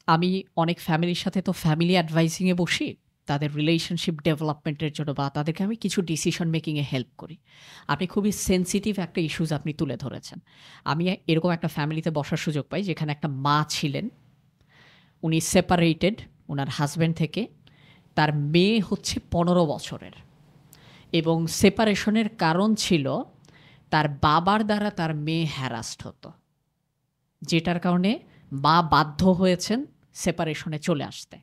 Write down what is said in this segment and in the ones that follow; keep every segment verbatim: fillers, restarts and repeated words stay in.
আমি অনেক ফ্যামিলির সাথে তো ফ্যামিলি অ্যাডভাইসিংয়ে বসি। তাদের রিলেশনশিপ ডেভেলপমেন্টের জন্য বা তাদেরকে আমি কিছু ডিসিশন মেকিংয়ে হেল্প করি। আপনি খুবই সেনসিটিভ একটা ইস্যুস আপনি তুলে ধরেছেন। আমি এরকম একটা ফ্যামিলিতে বসার সুযোগ পাই যেখানে একটা মা ছিলেন। উনি সেপারেটেড উনার হাসব্যান্ড থেকে। তার মেয়ে হচ্ছে পনেরো বছরের এবং সেপারেশনের কারণ ছিল তার বাবার দ্বারা তার মেয়ে হ্যারাসড হতো। যেটার কারণে মা বাধ্য হয়েছেন সেপারেশনে চলে আসতে।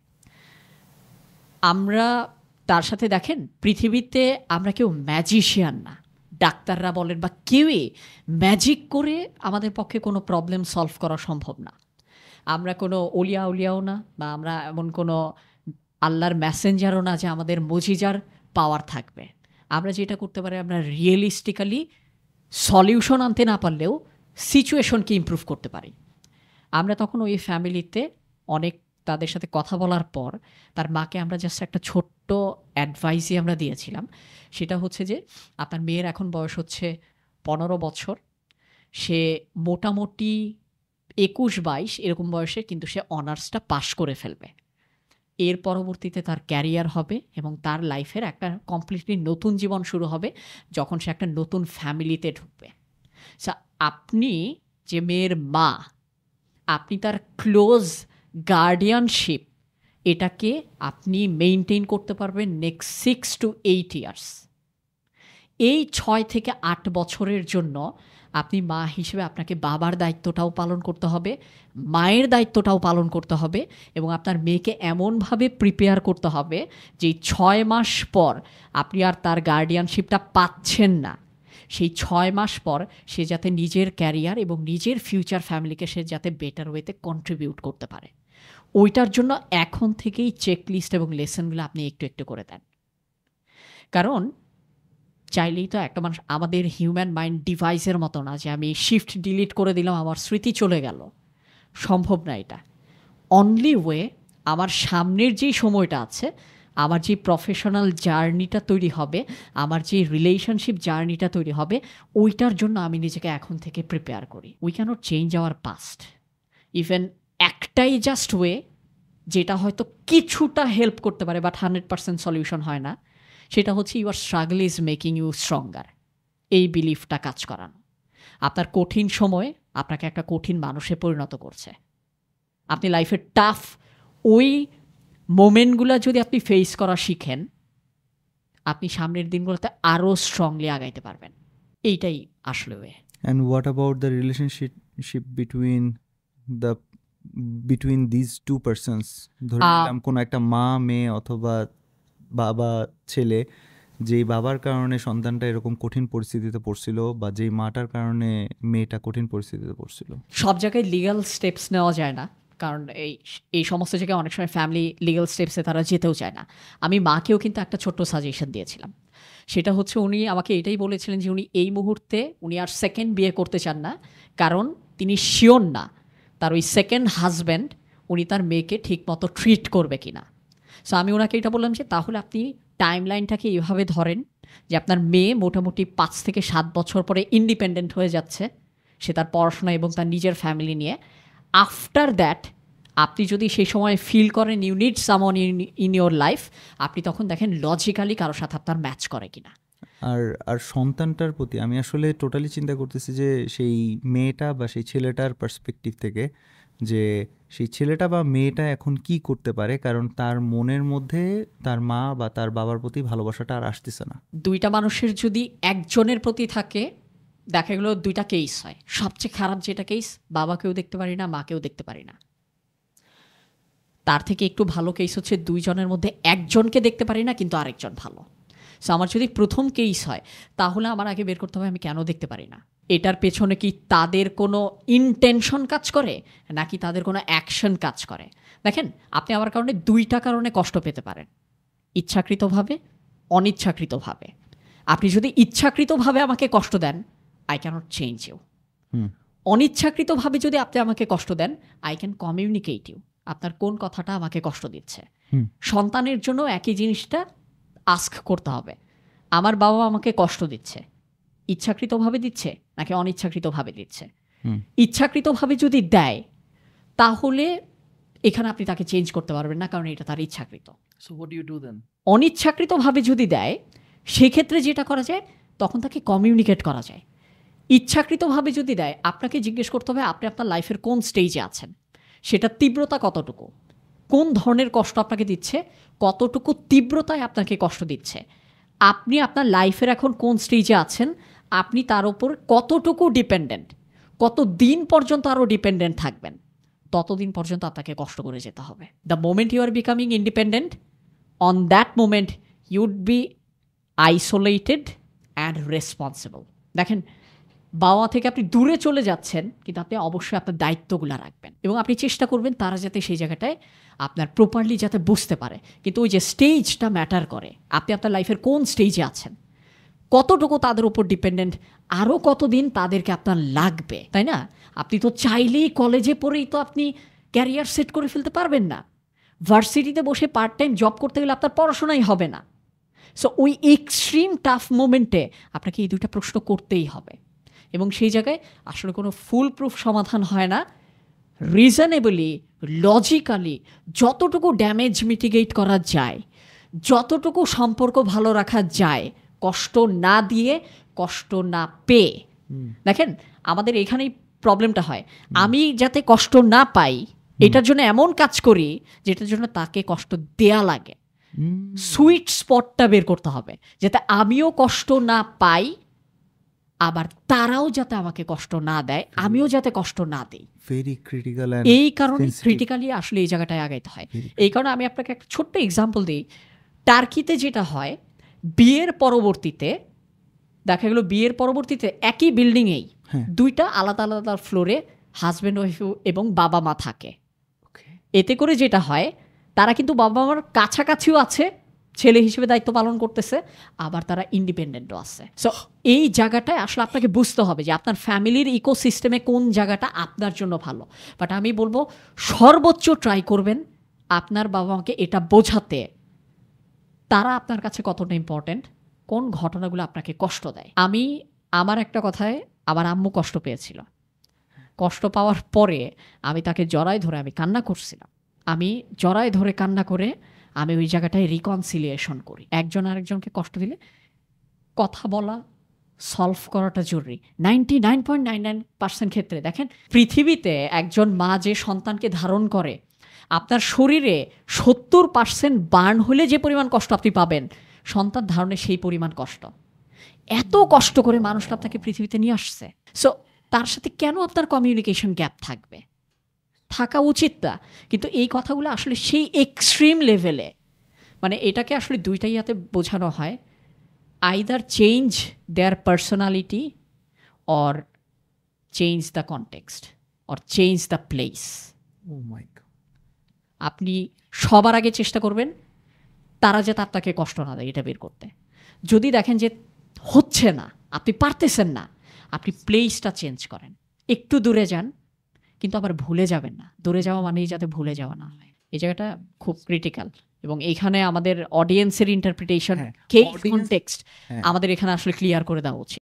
আমরা তার সাথে দেখেন পৃথিবীতে আমরা কেউ ম্যাজিশিয়ান না। ডাক্তাররা বলেন বা কেউই ম্যাজিক করে আমাদের পক্ষে কোনো প্রবলেম সলভ করা সম্ভব না। আমরা কোনো অলিয়া উলিয়াও না বা আমরা এমন কোনো আল্লাহর মেসেঞ্জারও না যে আমাদের মজিজার পাওয়ার থাকবে। আমরা যেটা করতে পারি আমরা রিয়েলিস্টিক্যালি সলিউশন আনতে না পারলেও সিচুয়েশনকে ইমপ্রুভ করতে পারি। আমরা তখন ওই ফ্যামিলিতে অনেক তাদের সাথে কথা বলার পর তার মাকে আমরা জাস্ট একটা ছোট্ট অ্যাডভাইসই আমরা দিয়েছিলাম। সেটা হচ্ছে যে আপনার মেয়ের এখন বয়স হচ্ছে পনেরো বছর। সে মোটামুটি একুশ বাইশ এরকম বয়সে কিন্তু সে অনার্সটা পাশ করে ফেলবে। এর পরবর্তীতে তার ক্যারিয়ার হবে এবং তার লাইফের একটা কমপ্লিটলি নতুন জীবন শুরু হবে যখন সে একটা নতুন ফ্যামিলিতে ঢুকবে। সো আপনি যে মেয়ের মা, আপনি তার ক্লোজ গার্ডিয়ানশিপ এটাকে আপনি মেইনটেইন করতে পারবেন next six two eight years. এই ছয় থেকে আট বছরের জন্য আপনি মা হিসেবে আপনাকে বাবার দায়িত্বটাও পালন করতে হবে, মায়ের দায়িত্বটাও পালন করতে হবে এবং আপনার মেয়েকে এমনভাবে প্রিপেয়ার করতে হবে যে ছয় মাস পর আপনি আর তার গার্ডিয়ানশিপটা পাচ্ছেন না, সেই ছয় মাস পর সে যাতে নিজের ক্যারিয়ার এবং নিজের ফিউচার ফ্যামিলিকে সে যাতে বেটার ওয়েতে কন্ট্রিবিউট করতে পারে। ওইটার জন্য এখন থেকেই চেকলিস্ট এবং লেসনগুলো আপনি একটু একটু করে দেন। কারণ চাইলেই তো একটা মানুষ, আমাদের হিউম্যান মাইন্ড ডিভাইসের মতো না যে আমি শিফট ডিলিট করে দিলাম আমার স্মৃতি চলে গেল। সম্ভব না এটা। অনলি ওয়ে আমার সামনের যেই সময়টা আছে, আমার যে প্রফেশনাল জার্নিটা তৈরি হবে, আমার যে রিলেশনশিপ জার্নিটা তৈরি হবে, ওইটার জন্য আমি নিজেকে এখন থেকে প্রিপেয়ার করি। We can't change our past. Even একটাই জাস্ট ওয়ে যেটা হয়তো কিছুটা হেল্প করতে পারে বাট হান্ড্রেড পার্সেন্ট সলিউশন হয় না, সেটা হচ্ছে your struggle is making you stronger. এই বিলিফটা কাজ করানো। আপনার কঠিন সময় আপনাকে একটা কঠিন মানুষে পরিণত করছে। আপনি লাইফের টাফ ওই মোমেন্টগুলো যদি আপনি ফেস করা শিখেন, আপনি সামনের দিনগুলোতে আরও স্ট্রংলি আগাইতে পারবেন। এইটাই আসলে way. And what about the relationship between the between these two persons? ধরে নিলাম কোনো একটা মা মেয়ে অথবা বাবা ছেলে, যেই বাবার কারণে সন্তানটা এরকম কঠিন পরিস্থিতিতে পড়ছিল বা যেই মাটার কারণে মেয়েটা কঠিন পরিস্থিতিতে পড়ছিল। সব জায়গায় লিগ্যাল স্টেপস নেওয়া যায় না, কারণ এই এই সমস্ত জায়গায় অনেক সময় ফ্যামিলি লিগ্যাল স্টেপসে তারা যেতেও চায় না। আমি মাকেও কিন্তু একটা ছোট্ট সাজেশন দিয়েছিলাম। সেটা হচ্ছে উনি আমাকে এটাই বলেছিলেন যে উনি এই মুহূর্তে উনি আর সেকেন্ড বিয়ে করতে চান না, কারণ তিনি শিওর না তার ওই সেকেন্ড হাজব্যান্ড উনি তার মেয়েকে ঠিকমতো ট্রিট করবে কিনা। সো আমি ওনাকে এটা বললাম যে তাহলে আপনি টাইম লাইনটাকে এইভাবে ধরেন যে আপনার মেয়ে মোটামুটি পাঁচ থেকে সাত বছর পরে ইন্ডিপেন্ডেন্ট হয়ে যাচ্ছে, সে তার পড়াশোনা এবং তার নিজের ফ্যামিলি নিয়ে। আফটার দ্যাট আপনি যদি সেই সময় ফিল করেন you need someone in in your life, আপনি তখন দেখেন লজিক্যালি কারোর সাথে আপনার ম্যাচ করে কিনা। আর আর সন্তানটার প্রতি আমি আসলে টোটালি চিন্তা করতেছি যে সেই মেয়েটা বা সেই ছেলেটার পার্সপেক্টিভ থেকে, যে সেই ছেলেটা বা মেয়েটা এখন কি করতে পারে, কারণ তার মনের মধ্যে তার মা বা তার বাবার প্রতি ভালোবাসাটা আর আসতেছে না। দুইটা মানুষের যদি একজনের প্রতি থাকে, দেখা গেলো দুইটা কেস হয়। সবচেয়ে খারাপ যেটা কেস, বাবাকেও দেখতে পারি না মাকেও দেখতে পারি না। তার থেকে একটু ভালো কেস হচ্ছে দুইজনের মধ্যে একজনকে দেখতে পারি না কিন্তু আরেকজন ভালো। সো আমার যদি প্রথম কেস হয় তাহলে আমার আগে বের করতে হবে আমি কেন দেখতে পারি না। এটার পেছনে কি তাদের কোনো ইনটেনশন কাজ করে নাকি তাদের কোনো অ্যাকশন কাজ করে। দেখেন, আপনি আমার কারণে দুইটা কারণে কষ্ট পেতে পারেন, ইচ্ছাকৃতভাবে অনিচ্ছাকৃতভাবে। আপনি যদি ইচ্ছাকৃতভাবে আমাকে কষ্ট দেন, আই ক্যানট চেঞ্জ ইউ। অনিচ্ছাকৃতভাবে যদি আপনি আমাকে কষ্ট দেন, আই ক্যান কমিউনিকেট ইউ। আপনার কোন কথাটা আমাকে কষ্ট দিচ্ছে। সন্তানের জন্য একই জিনিসটা আস্ক করতে হবে। আমার বাবা আমাকে কষ্ট দিচ্ছে, ইচ্ছাকৃতভাবে দিচ্ছে নাকি অনিচ্ছাকৃতভাবে দিচ্ছে। ইচ্ছাকৃতভাবে যদি দেয় তাহলে এখানে আপনি তাকে চেঞ্জ করতে পারবেন না, কারণ এটা তার ইচ্ছাকৃত। So what do you do then? অনিচ্ছাকৃতভাবে যদি দেয়, সেক্ষেত্রে যেটা করা যায়, তখন তাকে কমিউনিকেট করা যায়। ইচ্ছাকৃতভাবে যদি দেয়, আপনাকে জিজ্ঞেস করতে হবে আপনি আপনার লাইফের কোন স্টেজে আছেন, সেটা তীব্রতা কতটুকু, কোন ধরনের কষ্ট আপনাকে দিচ্ছে, কতটুকু তীব্রতায় আপনাকে কষ্ট দিচ্ছে, আপনি আপনার লাইফের এখন কোন স্টেজে আছেন, আপনি তার উপর কতটুকু ডিপেন্ডেন্ট, কত দিন পর্যন্ত আরও ডিপেন্ডেন্ট থাকবেন, ততদিন পর্যন্ত আপনাকে কষ্ট করে যেতে হবে। The moment you are becoming independent, on that moment you'd be isolated and responsible. দেখেন, বাবা থেকে আপনি দূরে চলে যাচ্ছেন, কিন্তু আপনি অবশ্যই আপনার দায়িত্বগুলো রাখবেন এবং আপনি চেষ্টা করবেন তারা যাতে সেই জায়গাটায় আপনার প্রপারলি যাতে বুঝতে পারে। কিন্তু ওই যে স্টেজটা ম্যাটার করে, আপনি আপনার লাইফের কোন স্টেজে আছেন, কতটুকু তাদের উপর ডিপেন্ডেন্ট, আরও কতদিন তাদেরকে আপনার লাগবে, তাই না? আপনি তো চাইলেই কলেজে পড়েই তো আপনি ক্যারিয়ার সেট করে ফেলতে পারবেন না। ভার্সিটিতে বসে পার্ট টাইম জব করতে গেলে আপনার পড়াশোনাই হবে না। সো ওই এক্সট্রিম টাফ মোমেন্টে আপনাকে এই দুইটা প্রশ্ন করতেই হবে এবং সেই জায়গায় আসলে কোনো ফুল প্রুফ সমাধান হয় না। রিজনেবলি, লজিক্যালি যতটুকু ড্যামেজ মিটিগেট করা যায়, যতটুকু সম্পর্ক ভালো রাখা যায়, কষ্ট না দিয়ে, কষ্ট না পেয়ে। দেখেন, আমাদের এখানেই প্রবলেমটা হয়, আমি যাতে কষ্ট না পাই এটার জন্য এমন কাজ করি যেটার জন্য তাকে কষ্ট দেয়া লাগে। সুইট স্পটটা বের করতে হবে যাতে আমিও কষ্ট না পাই, আবার তারাও যাতে আমাকে কষ্ট না দেয়, আমিও যাতে কষ্ট না দিই। Very critical. এই কারণে ক্রিটিক্যালি আসলে এই জায়গাটায় আগাইতে হয়। এই কারণে আমি আপনাকে একটা ছোট্ট এক্সাম্পল দিই। টার্কিতে যেটা হয়, বিয়ের পরবর্তীতে দেখা গেল বিয়ের পরবর্তীতে একই বিল্ডিংয়েই দুইটা আলাদা আলাদা ফ্লোরে হাজব্যান্ড ওয়াইফ এবং বাবা মা থাকে। এতে করে যেটা হয়, তারা কিন্তু বাবা মার কাছাকাছিও আছে, ছেলে হিসেবে দায়িত্ব পালন করতেছে, আবার তারা ইন্ডিপেন্ডেন্টও আছে। সো এই জায়গাটায় আসলে আপনাকে বুঝতে হবে যে আপনার ফ্যামিলির ইকোসিস্টেমে কোন জায়গাটা আপনার জন্য ভালো। বাট আমি বলবো সর্বোচ্চ ট্রাই করবেন আপনার বাবা মাকে এটা বোঝাতে তারা আপনার কাছে কতটা ইম্পর্ট্যান্ট, কোন ঘটনাগুলো আপনাকে কষ্ট দেয়। আমি আমার একটা কথায় আমার আম্মু কষ্ট পেয়েছিল, কষ্ট পাওয়ার পরে আমি তাকে জড়ায় ধরে আমি কান্না করছিলাম। আমি জড়ায় ধরে কান্না করে আমি ওই জায়গাটায় রিকনসিলিয়েশন করি। একজন আরেকজনকে কষ্ট দিলে কথা বলা, সলভ করাটা জরুরি। Ninety nine point nine nine percent ক্ষেত্রে দেখেন, পৃথিবীতে একজন মা যে সন্তানকে ধারণ করে, আপনার শরীরে সত্তর পার্সেন্ট বার্ন হলে যে পরিমাণ কষ্ট আপনি পাবেন, সন্তান ধারণে সেই পরিমাণ কষ্ট। এত কষ্ট করে মানুষটা আপনাকে পৃথিবীতে নিয়ে আসছে। সো তার সাথে কেন আপনার কমিউনিকেশন গ্যাপ থাকবে? থাকা উচিত না। কিন্তু এই কথাগুলো আসলে সেই এক্সট্রিম লেভেলে, মানে এটাকে আসলে দুইটাই হাতে বোঝানো হয়, either change their personality or change the context or change the place. Oh my God. আপনি সবার আগে চেষ্টা করবেন তারা যাতে আপনাকে কষ্ট না দেয় এটা বের করতে। যদি দেখেন যে হচ্ছে না, আপনি পারতেছেন না, আপনি প্লেসটা চেঞ্জ করেন, একটু দূরে যান, কিন্তু আবার ভুলে যাবেন না। দূরে যাওয়া মানেই যাতে ভুলে যাওয়া না হয়। এই জায়গাটা খুব ক্রিটিক্যাল এবং এইখানে আমাদের অডিয়েন্সের ইন্টারপ্রিটেশন, কে কনটেক্সট আমাদের এখানে আসলে ক্লিয়ার করে দেওয়া উচিত।